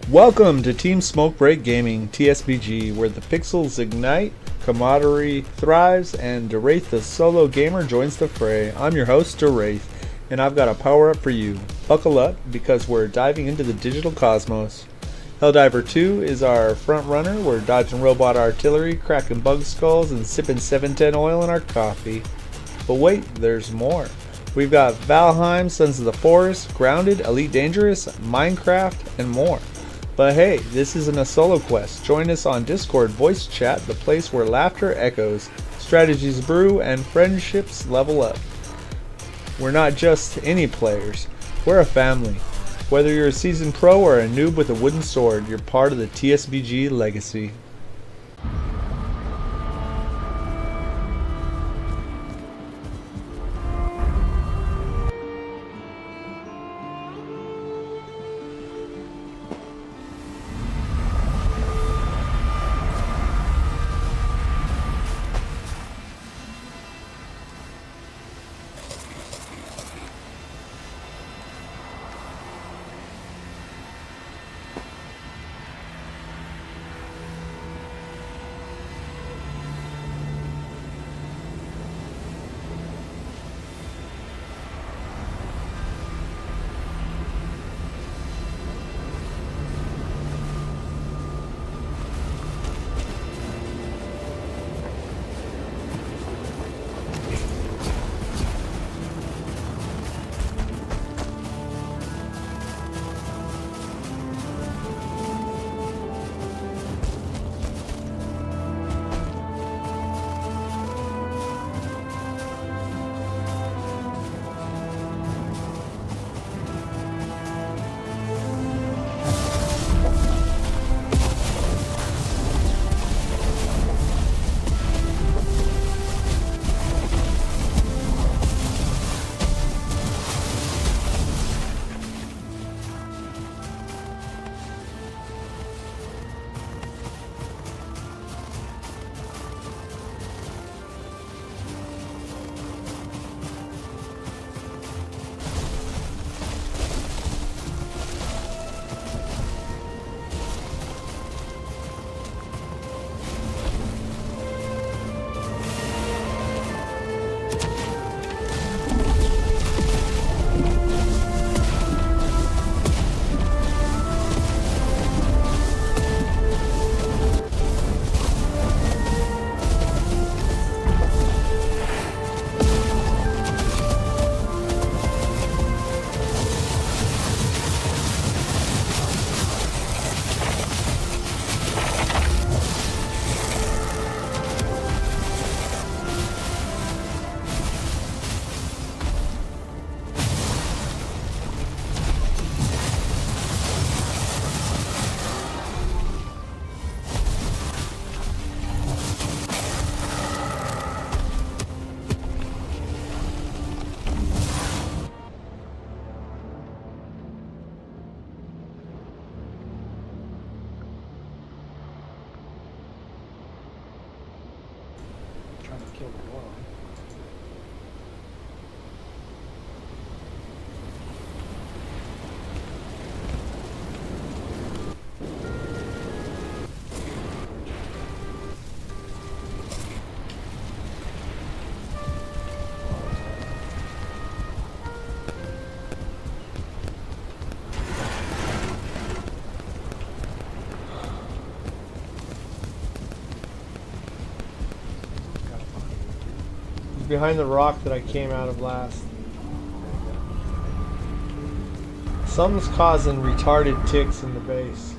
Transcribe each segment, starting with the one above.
Welcome to Team Smokebreak Gaming, TSBG, where the pixels ignite, camaraderie thrives, and DaWraith the solo gamer joins the fray. I'm your host, DaWraith, and I've got a power-up for you. Buckle up, because we're diving into the digital cosmos. Helldiver 2 is our front runner. We're dodging robot artillery, cracking bug skulls, and sipping 710 oil in our coffee. But wait, there's more. We've got Valheim, Sons of the Forest, Grounded, Elite Dangerous, Minecraft, and more. But hey, this isn't a solo quest. Join us on Discord voice chat, the place where laughter echoes, strategies brew, and friendships level up. We're not just any players, we're a family. Whether you're a seasoned pro or a noob with a wooden sword, you're part of the TSBG legacy. Kill the world. Behind the rock that I came out of last. Something's causing retarded ticks in the base.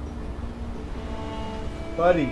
Buddy.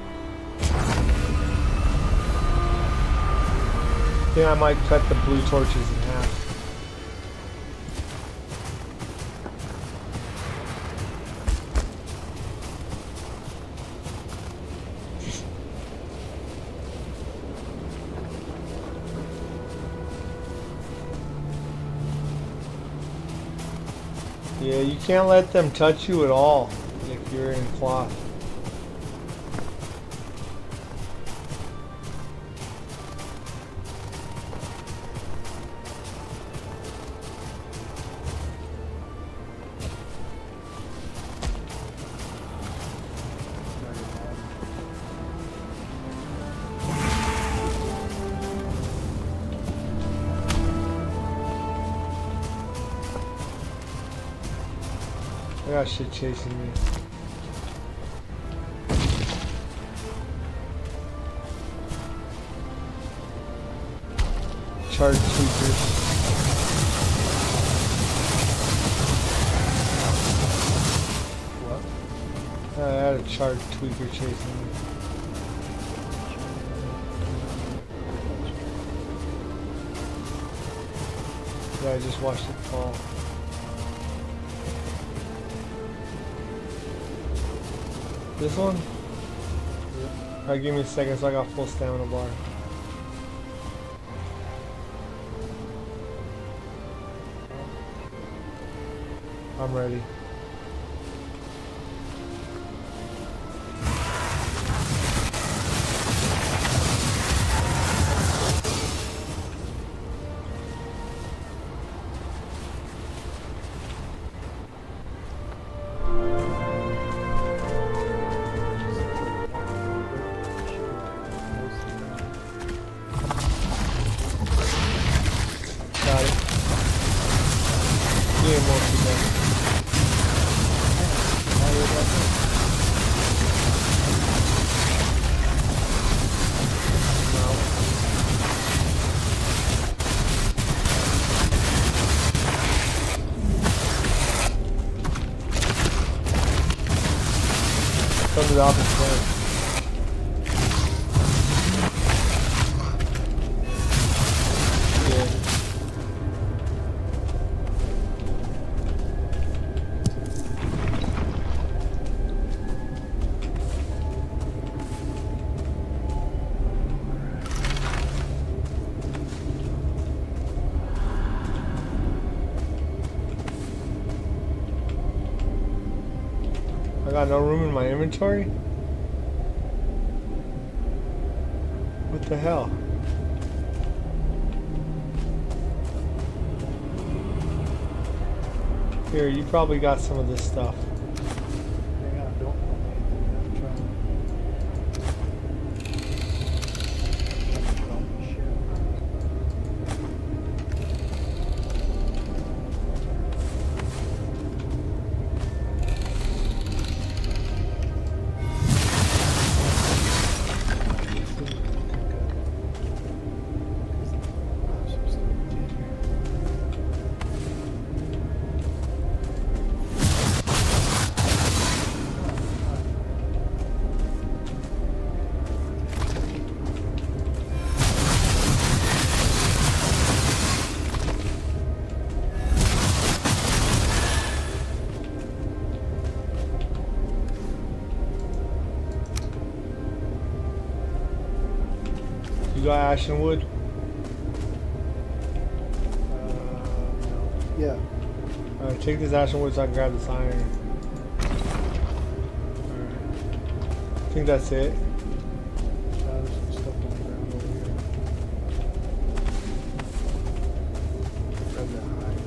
I think I might cut the blue torches in half. Yeah, you can't let them touch you at all if you're in cloth. I got shit chasing me. Charge tweakers. What? I had a charge tweaker chasing me. Yeah, I just watched it fall. This one? Yeah. Alright, give me a second so I got full stamina bar. I'm ready. Got it. Yeah, mostly done. Come to the opposite way. Yeah. I got no room in my inventory? What the hell? Here, you probably got some of this stuff. Hang on, don't put me anything. I'm trying to shit. You got ashen wood? No. Yeah. Alright, take this ashen wood so I can grab this iron. Alright. I think that's it. There's some stuff on the ground over here. Grab that hide.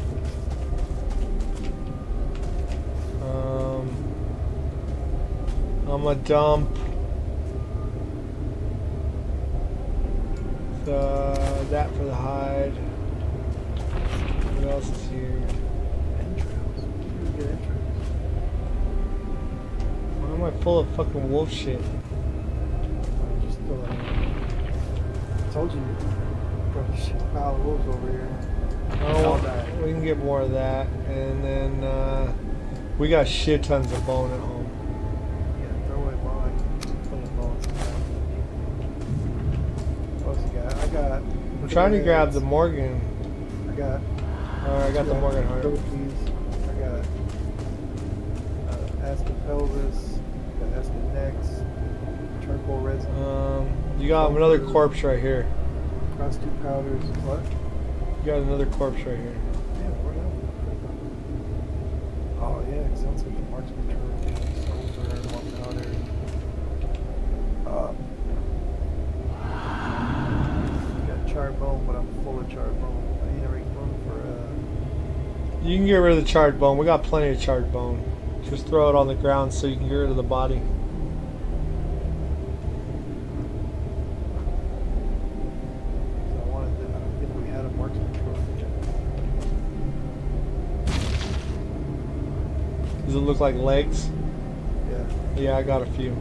I'm gonna dump that for the hide. What else is here? Entrails. Good entrails. Why am I full of fucking wolf shit? Just throw that in. I told you, bro, there's a pile of wolves over here. Oh, we can get more of that, and then we got shit tons of bone at home. Yeah, throw away mine. Put the bones in there. What else you got? I got. I'm trying to grab the Morgan. I got. Alright, I got the Morgan heart. Trophies. I got Aspen pelvis. Got Aspen necks. Charcoal resin. You got another corpse right here. Cross two powders. What? You got another corpse right here. Yeah, where that? Oh yeah, it sounds like the marksman trophy. Silver, more powder. Got charred bone, but I'm full of charred bone. I need to make room for You can get rid of the charred bone. We got plenty of charred bone. Just throw it on the ground so you can get rid of the body. I wanted to, I don't think we had a marksman trophy yet. Does it look like legs? Yeah. Yeah, I got a few.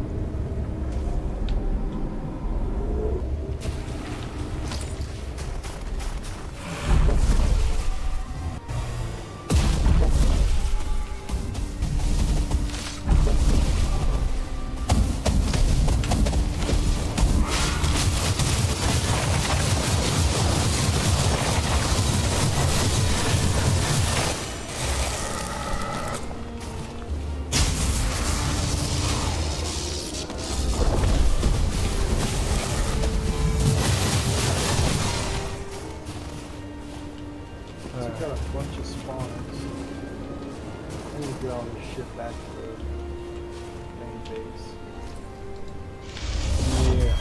So we got a bunch of spawns. I need to get all this shit back to the main base. Yeah.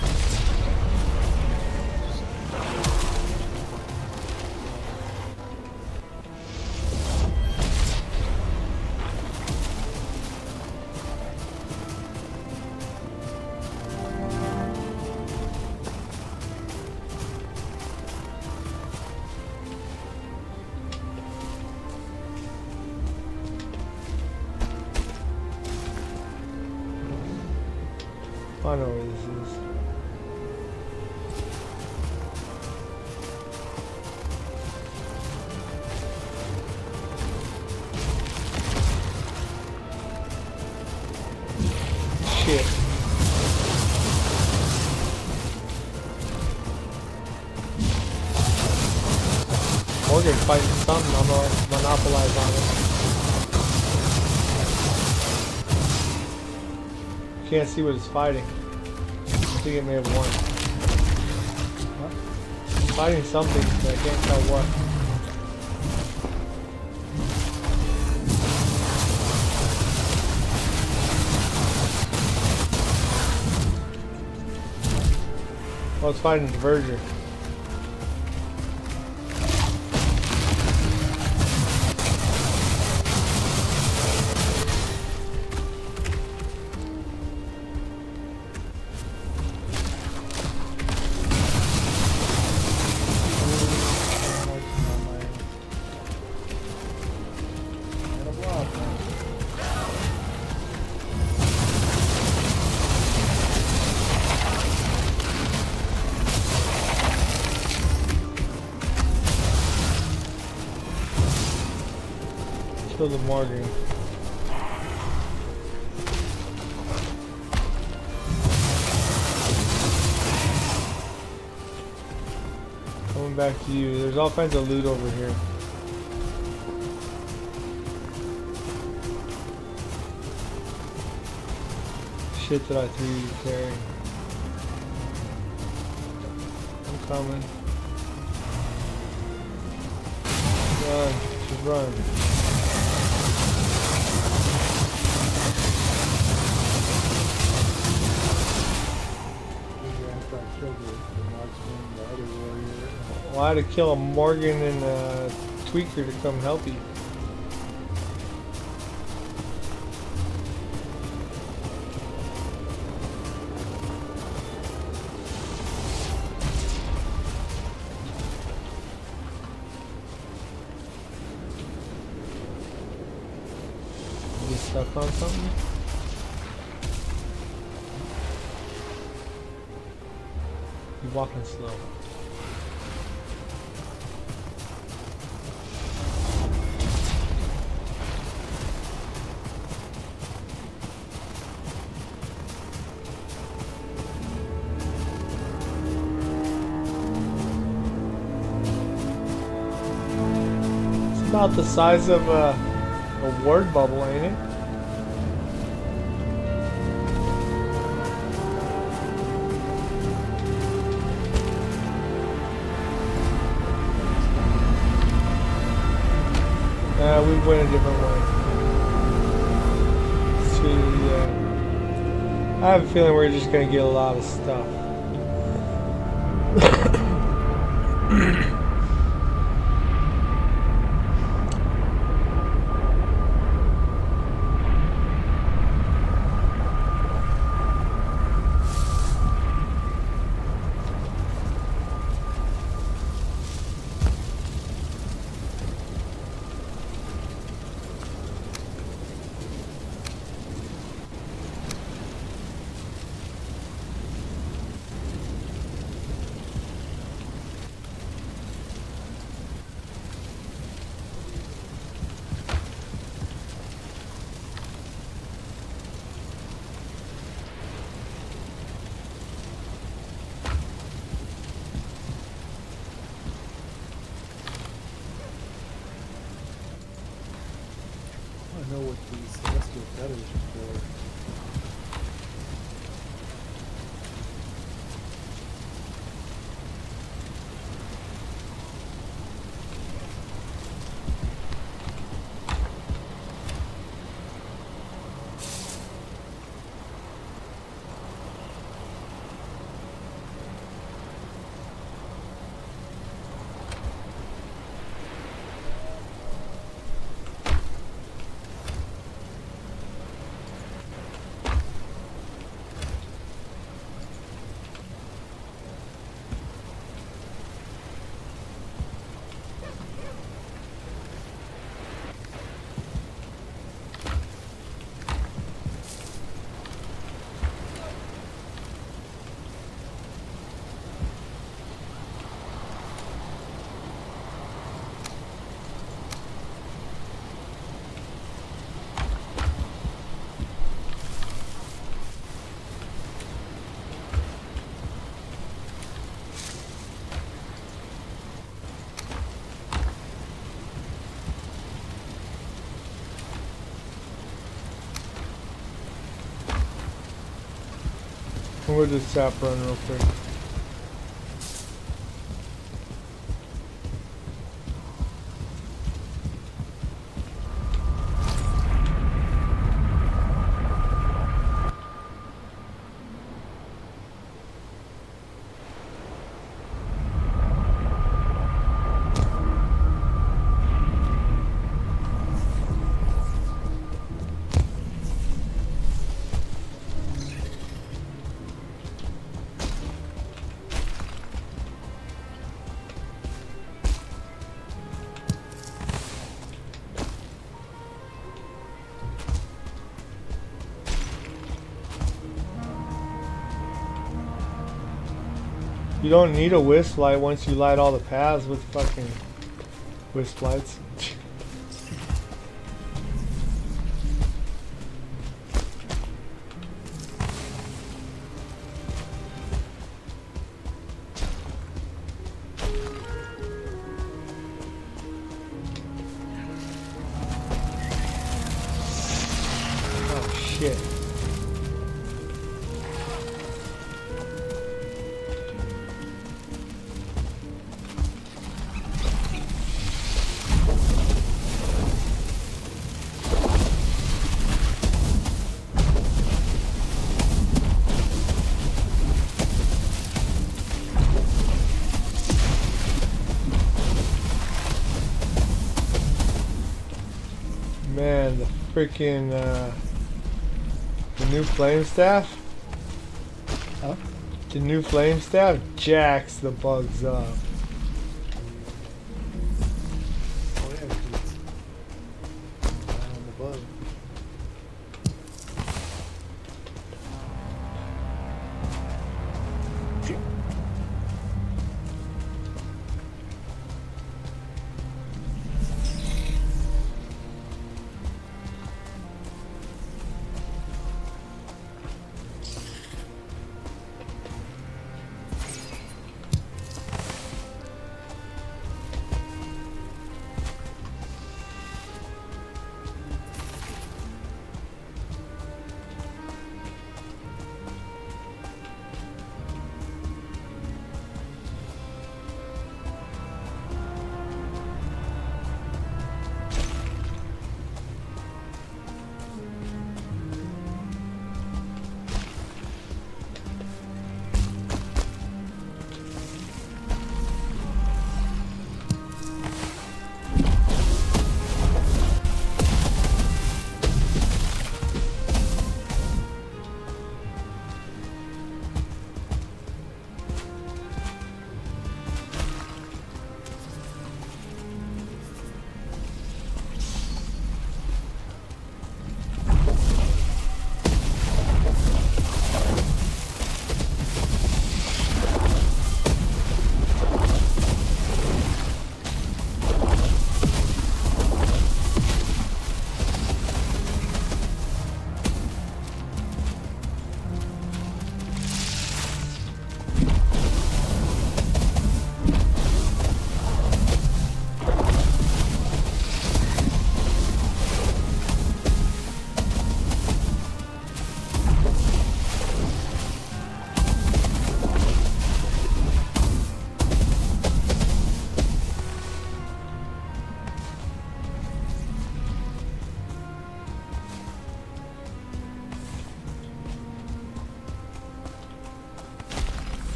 I know where this is. Shit. Morgan fighting something. I'm gonna monopolize on it. Can't see what it's fighting. I think it may have won. What? It's fighting something, but I can't tell what. Oh, it's fighting the Diverger. Kill the Morgan. Coming back to you. There's all kinds of loot over here. Shit that I threw you to carry. I'm coming. Run. Just run. Well, I had to kill a Morgan and a Tweaker to come help you. You get stuck on something? You're walking slow. About the size of a word bubble, ain't it? We went a different way. I have a feeling we're just gonna get a lot of stuff. That is poor. We'll just tap run real quick. You don't need a wisp light once you light all the paths with fucking wisp lights. Oh shit. Man, the freaking the new flame staff. Huh? The new flame staff jacks the bugs up. Oh yeah, dude. On the bug.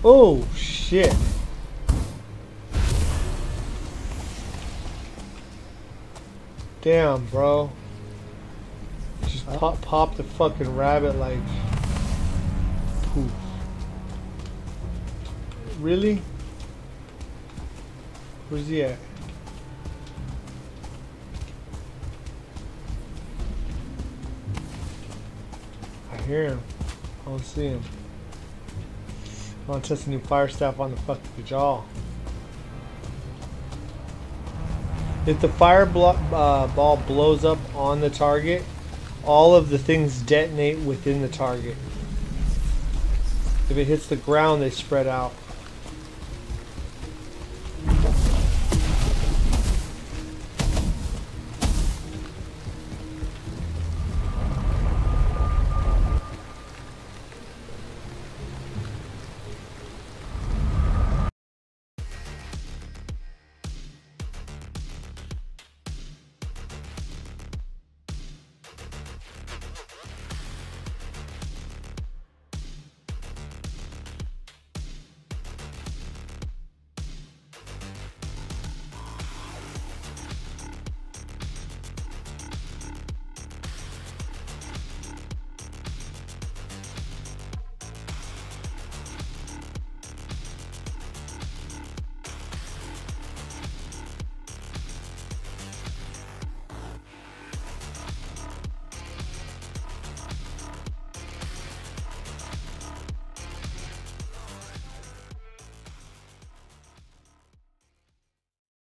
Oh shit. Damn, bro. Just pop the fucking rabbit like poof. Really? Where's he at? I hear him. I don't see him. I want to test a new fire staff on the fucking jaw. If the fire ball blows up on the target, all of the things detonate within the target. If it hits the ground, they spread out.